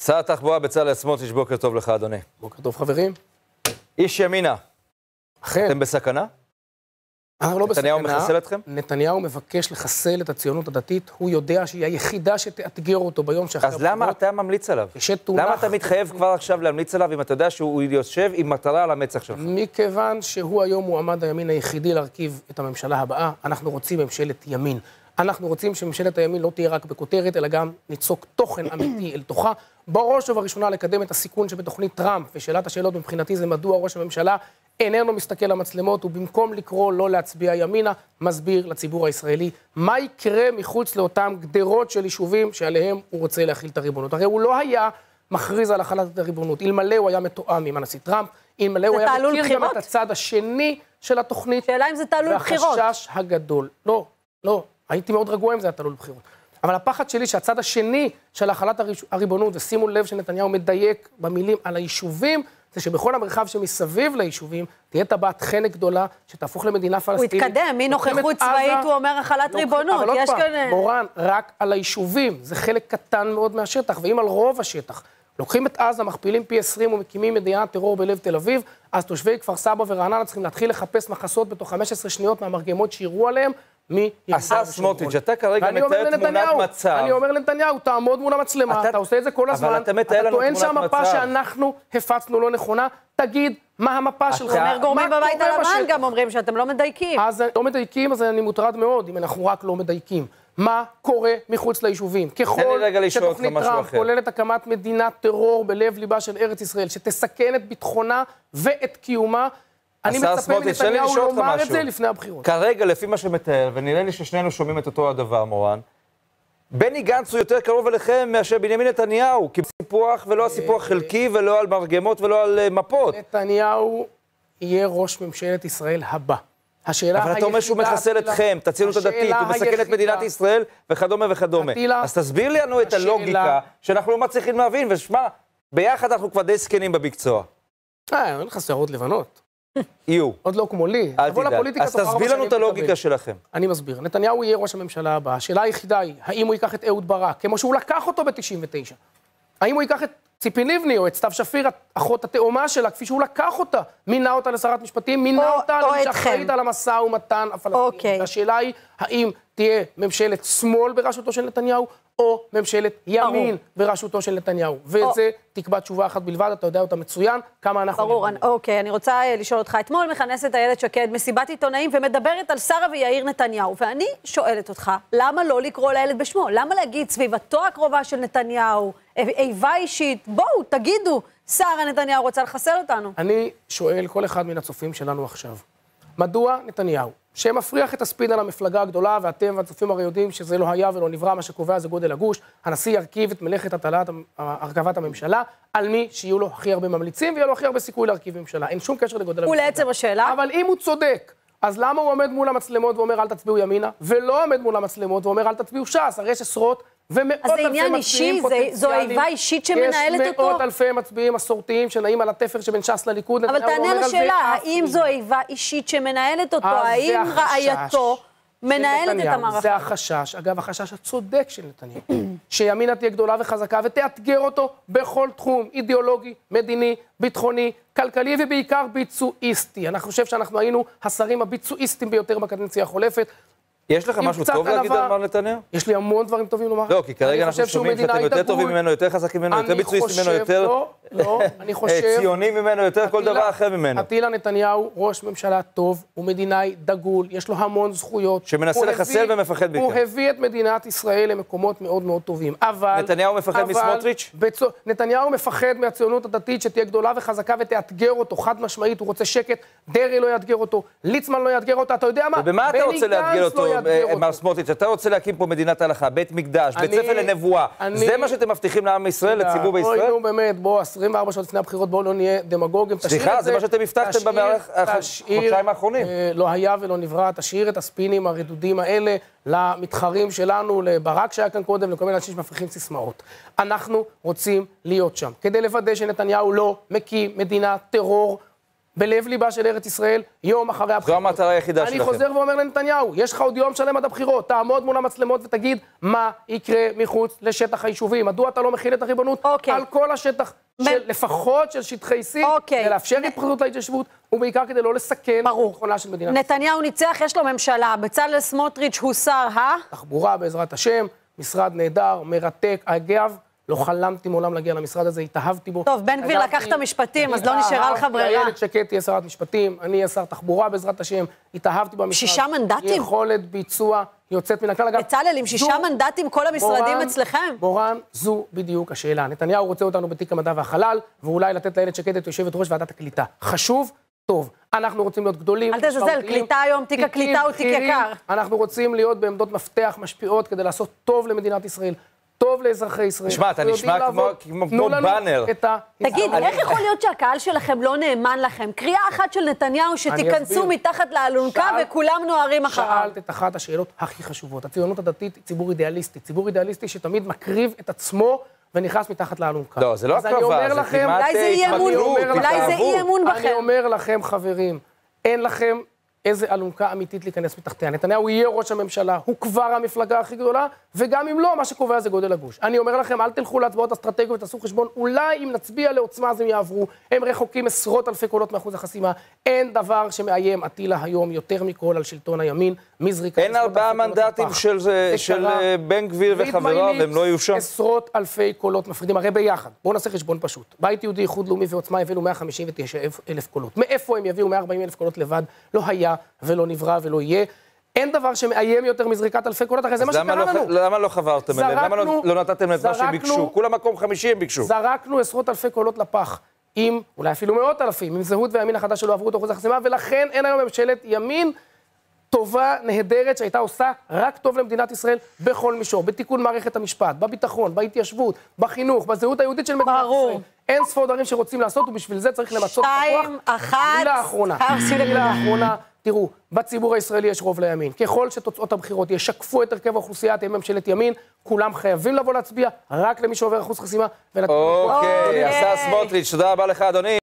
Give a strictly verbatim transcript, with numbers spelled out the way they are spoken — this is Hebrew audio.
שר התחבורה בצלאל סמוטריץ', בוקר טוב לך, אדוני. בוקר טוב, חברים. איש ימינה. אכן. אתם בסכנה? אנחנו לא בסכנה. נתניהו מחסל אתכם? נתניהו מבקש לחסל את הציונות הדתית. הוא יודע שהיא היחידה שתאתגר אותו ביום שאחרי אז למה אתה ממליץ עליו? למה אתה מתחייב כבר עכשיו להמליץ עליו אם אתה יודע שהוא יושב עם מטרה על המצח שלך? מכיוון שהוא היום מועמד הימין היחידי להרכיב את הממשלה הבאה, אנחנו רוצים ממשלת ימין. אנחנו רוצים שממשלת הימין לא תהיה רק בכותרת, אלא גם ניצוק תוכן אמיתי אל תוכה. בראש ובראשונה לקדם את הסיכון שבתוכנית טראמפ, ושאלת השאלות מבחינתי זה מדוע ראש הממשלה איננו מסתכל למצלמות, ובמקום לקרוא לא להצביע ימינה, מסביר לציבור הישראלי מה יקרה מחוץ לאותם גדרות של יישובים שעליהם הוא רוצה להכיל את הריבונות. הרי הוא לא היה מכריז על החלת הריבונות, אלמלא הוא היה מתואם עם הנשיא טראמפ, אלמלא הוא היה מכיר גם את הצד השני של התוכנית. שאלה אם זה תעלול בחירות. והחשש הגדול. לא, לא, הייתי מאוד רגוע אם זה היה תעלול בחירות. אבל הפחד שלי שהצד השני של החלת הריבונות, ושימו לב שנתניהו מדייק במילים על היישובים, זה שבכל המרחב שמסביב ליישובים, תהיה טבעת חנק גדולה, שתהפוך למדינה פלסטינית. הוא התקדם, מנוכחות צבאית הוא אומר החלת ריבונות, אבל עוד יש פעם, כאן... מורן, רק על היישובים, זה חלק קטן מאוד מהשטח, ואם על רוב השטח, לוקחים את עזה, מכפילים פי עשרים ומקימים מדינת טרור בלב תל אביב, אז תושבי כפר סבא ורעננה צריכים להתחיל לחפש מחסות בתוך חמש עשרה שניות מהמרגמות שירו עליהם, השר סמוטריץ', אתה כרגע מתאר תמונת מצב. אני אומר לנתניהו, תעמוד מול המצלמה, אתה עושה את זה כל הזמן, אתה טוען שהמפה שאנחנו הפצנו לא נכונה, תגיד מה המפה שלך. אומר גורמים בבית הלבן גם אומרים שאתם לא מדייקים. אז לא מדייקים, אז אני מוטרד מאוד אם אנחנו רק לא מדייקים. מה קורה מחוץ ליישובים? ככל שתוכנית טראמפ כוללת הקמת מדינת טרור בלב ליבה של ארץ ישראל, שתסכן את ביטחונה ואת קיומה, אני מצפה מנתניהו לומר את זה לפני הבחירות. כרגע, לפי מה שמתאר, ונראה לי ששנינו שומעים את אותו הדבר, מורן, בני גנץ הוא יותר קרוב אליכם מאשר בנימין נתניהו, כי סיפוח ולא הסיפוח חלקי, ולא על מרגמות ולא על מפות. נתניהו יהיה ראש ממשלת ישראל הבא. אבל אתה אומר שהוא מחסל אתכם, את הציונות הדתית, הוא מסכן את מדינת ישראל, וכדומה וכדומה. אז תסביר לנו את הלוגיקה, שאנחנו לא מצליחים להבין, ושמע, ביחד אנחנו כבר די סקנים במקצוע. אה, אין לך שערות לבנות. יהיו. עוד לא כמו לי. אל תדאג. אז תסביר לנו את הלוגיקה שלכם. אני מסביר. נתניהו יהיה ראש הממשלה הבא. השאלה היחידה היא, האם הוא ייקח את אהוד ברק, כמו שהוא לקח אותו ב-תשעים ותשע? האם הוא ייקח את ציפי לבני או את סתיו שפיר, אחות התאומה שלה, כפי שהוא לקח אותה, מינה אותה לשרת משפטים, מינה אותה לשחרית על המשא ומתן הפלסטיני. והשאלה היא, האם תהיה ממשלת שמאל בראשותו של נתניהו, או ממשלת ימין בראשותו של נתניהו. ואת זה תקבע תשובה אחת בלבד, אתה יודע אותה מצוין, כמה אנחנו... ברור, אוקיי, אני רוצה לשאול אותך. אתמול מכנסת איילת שקד מסיבת עיתונאים ומדברת על שרה ויאיר נתניהו, ואני שואלת אותך, למה לא לקרוא לילד בשמו? למה להגיד סביבתו הקרובה של נתניהו, איבה אישית? בואו, תגידו, שרה נתניהו רוצה לחסל אותנו. אני שואל כל אחד מן הצופים שלנו עכשיו, מדוע נתניהו, שמפריח את הספין על המפלגה הגדולה, ואתם והצופים הרי יודעים שזה לא היה ולא נברא, מה שקובע זה גודל הגוש, הנשיא ירכיב את מלאכת הטלת הרכבת הממשלה, על מי שיהיו לו הכי הרבה ממליצים, ויהיה לו הכי הרבה סיכוי להרכיב ממשלה. אין שום קשר לגודל הממשלה. ולעצם השאלה? אבל אם הוא צודק, אז למה הוא עומד מול המצלמות ואומר אל תצביעו ימינה, ולא עומד מול המצלמות ואומר אל תצביעו ש"ס? הרי יש עשרות ומאות אלפי מצביעים פוטנציאליים. זו איבה אישית שמנהלת אותו? יש מאות אלפי מצביעים מסורתיים שנעים על התפר שבין ש"ס לליכוד. אבל תענה לשאלה, האם זו איבה אישית שמנהלת אותו? האם רעייתו מנהלת את המערכה? זה החשש, אגב, החשש הצודק של נתניהו, שימינה תהיה גדולה וחזקה ותאתגר אותו בכל תחום, אידיאולוגי, מדיני, ביטחוני, כלכלי ובעיקר ביצועיסטי. אני חושב שאנחנו היינו השרים הביצועיסטים ביותר בקדנציה החולפת. יש לך משהו טוב להגיד על מר נתניהו? יש לי המון דברים טובים לומר. לא, כי כרגע אנחנו שומעים שאתם יותר טובים ממנו, יותר חזקים ממנו, יותר ביצועיסטים ממנו, יותר ציונים ממנו, יותר כל דבר אחר ממנו. עטילה נתניהו, ראש ממשלה טוב, הוא מדינאי דגול, יש לו המון זכויות. שמנסה לחסל ומפחד מכאן. הוא הביא את מדינת ישראל למקומות מאוד מאוד טובים. אבל... נתניהו מפחד מסמוטריץ'? נתניהו מפחד מהציונות הדתית שתהיה גדולה וחזקה ותאתגר אותו, חד משמעית, הוא רוצה שקט, דרעי לא יאתגר אותו, ליצמן לא יאתגר אותו, אתה יודע מה? ובמה אתה רוצה לאתגר אותו, מר סמוטריץ'? אתה רוצה להקים פה מדינת הלכה, בית מקדש, בית ספר לנבואה. זה מה שאתם מבטיחים לעם ישראל, לציבור בישראל? אוי, נו באמת, בוא, עשרים וארבע שעות לפני הבחירות, בואו לא נהיה דמגוגים. סליחה, זה מה שאתם הבטחתם בחודשיים האחרונים. לא היה ולא נברא, תשאיר את הספינים הרדודים האלה למתחרים שלנו, לברק שהיה כאן קודם, לכל מיני אנשים שמפריחים סיסמאות. אנחנו רוצים להיות שם, כדי לוודא שנתניהו לא מקים מדינת טרור בלב ליבה של ארץ ישראל, יום אחרי הבחירות. זו המטרה היחידה שלכם. אני חוזר ואומר לנתניהו, יש לך עוד יום שלם עד הבחירות, תעמוד מול המצלמות ותגיד מה יקרה מחוץ לשטח היישובים. מדוע אתה לא מכיל את הריבונות אוקיי. על כל השטח, של, לפחות של שטחי C, אוקיי. כדי לאפשר התפתחות להתיישבות, ובעיקר כדי לא לסכן את ביטחונה של מדינת ישראל. נתניהו ניצח, יש לו ממשלה, בצלאל סמוטריץ' הוא שר ה... תחבורה בעזרת השם, משרד נהדר, מרתק, אגב, לא חלמתי מעולם להגיע למשרד הזה, התאהבתי בו. טוב, בן גביר לקח את המשפטים, אז לא נשארה לך ברירה. איילת שקד תהיה שרת משפטים, אני אהיה שר תחבורה בעזרת השם, התאהבתי במשרד. שישה מנדטים? יכולת ביצוע יוצאת מן הכלל. אגב, בצלאל, עם שישה מנדטים כל המשרדים אצלכם? מורן, זו בדיוק השאלה. נתניהו רוצה אותנו בתיק המדע והחלל, ואולי לתת לאיילת שקד את יושבת ראש ועדת הקליטה. חשוב, טוב. אנחנו רוצים להיות גדולים. אל תזלזל, קליטה היום, תיק הקליטה הוא תיק יקר. אנחנו רוצים להיות בעמדות מפתח משפיעות כדי לעשות טוב למדינת ישראל. טוב לאזרחי ישראל. תשמע, אתה נשמע כמו באנר. תגיד, איך יכול להיות שהקהל שלכם לא נאמן לכם? קריאה אחת של נתניהו שתיכנסו מתחת לאלונקה וכולם נוהרים אחריו. שאלת את אחת השאלות הכי חשובות. הציונות הדתית היא ציבור אידיאליסטי. ציבור אידיאליסטי שתמיד מקריב את עצמו ונכנס מתחת לאלונקה. לא, זה לא הקרבה, זה כמעט התמכרות, אולי זה אי אמון בכם. אני אומר לכם, חברים, אין לכם איזה אלונקה אמיתית להיכנס מתחתיה. נתניהו יהיה ראש הממשלה, הוא כבר המפלגה הכי גדולה, וגם אם לא, מה שקובע זה גודל הגוש. אני אומר לכם, אל תלכו להצבעות אסטרטגיות ותעשו חשבון, אולי אם נצביע לעוצמה אז הם יעברו, הם רחוקים עשרות אלפי קולות מאחוז החסימה, אין דבר שמאיים עטילה היום יותר מכל על שלטון הימין, מזריקה. אין ארבעה מנדטים של בן גביר וחבריו, והם לא יהיו שם. עשרות אלפי קולות מפרידים, הרי ביחד. בואו נעשה חשבון פשוט. בית יהודי, איחוד לאומי ועוצמה הביאו מאה חמישים ותשעה אלף קולות. מאיפה הם יביאו מאה וארבעים אלף קולות לבד? לא היה ולא נברא ולא יהיה. אין דבר שמאיים יותר מזריקת אלפי קולות, אחרי זה מה שקרה לנו. למה לא חברתם אליהם? למה לא נתתם להם את מה שהם ביקשו? כולם מקום חמישי הם ביקשו. זרקנו עשרות אלפי קולות לפח, עם אולי אפילו מאות אלפים, עם זהות והימין החדש שלא עברו את אחוז החסימה, ולכן אין היום ממשלת ימין טובה, נהדרת, שהייתה עושה רק טוב למדינת ישראל בכל מישור, בתיקון מערכת המשפט, בביטחון, בהתיישבות, בחינוך, בזהות היהודית של מדינת ישראל. אין ספור דברים שרוצים לעשות, ובשביל זה צריך למצות את הכוח. שתיים, אחת, מילה האחרונה, מילה האחרונה, תראו, בציבור הישראלי יש רוב לימין. ככל שתוצאות הבחירות ישקפו את הרכב האוכלוסייה, תהיה ממשלת ימין, כולם חייבים לבוא להצביע רק למי שעובר אחוז חסימה. אוקיי, השר סמוטריץ', תודה רבה לך, אדוני.